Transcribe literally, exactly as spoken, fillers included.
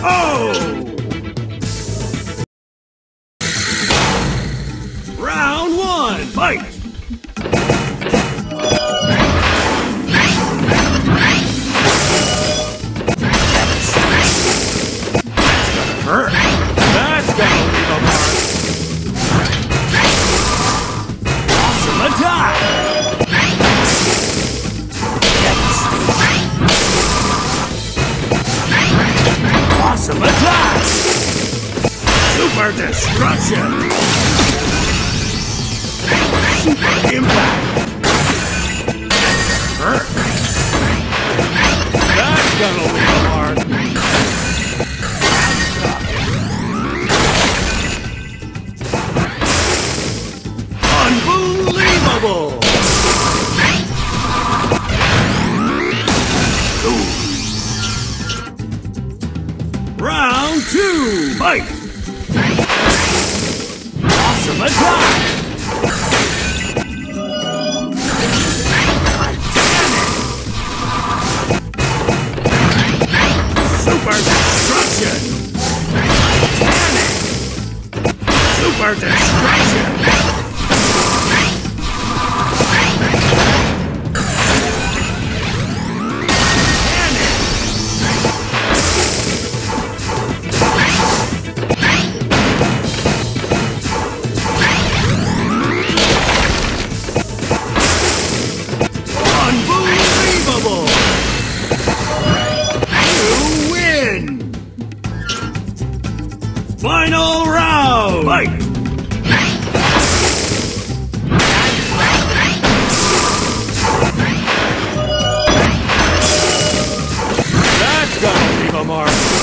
Oh! Round one, fight! Hurt. That's gonna leave a mark. Awesome attack! Awesome attack! Super destruction! Super impact! Hurt. That's gonna leave a mark. Unbelievable! Ooh. Round two, fight! Awesome attack! Super destruction! Super destruction! Unbelievable! You win! Final round! Fight! That's gonna leave a mark.